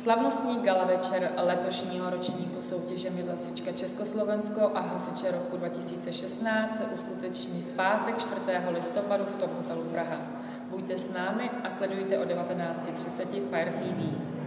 Slavnostní gala večer letošního ročníku soutěže Miss Hasička Československo a hasiče roku 2016 se uskuteční v pátek 4. listopadu v Top Hotelu Praha. Buďte s námi a sledujte o 19:30 Fire TV.